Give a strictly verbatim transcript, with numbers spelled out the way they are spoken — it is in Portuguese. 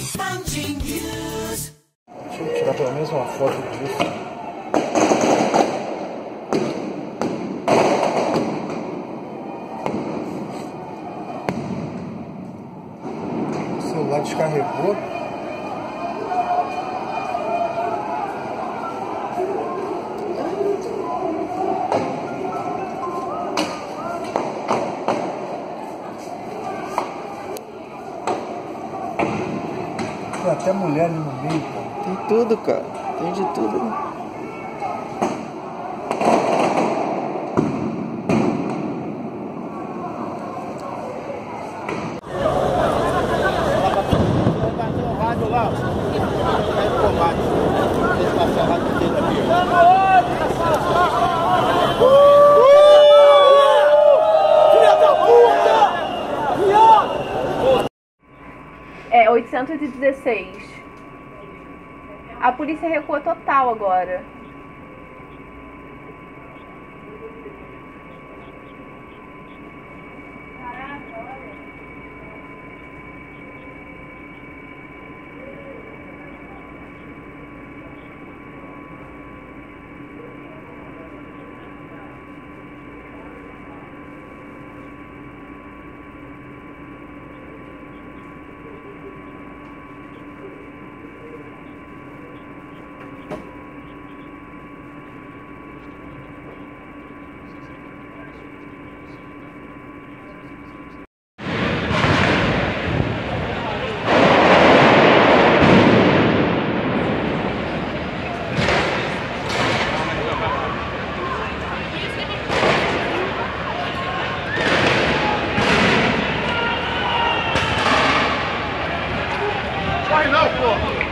Deixa eu tirar pelo menos uma foto disso. O celular descarregou. Tem até mulher ali no meio, cara. Tem tudo, cara. Tem de tudo. Né? É oitocentos e dezesseis. A polícia recua total agora. Corre não, pô!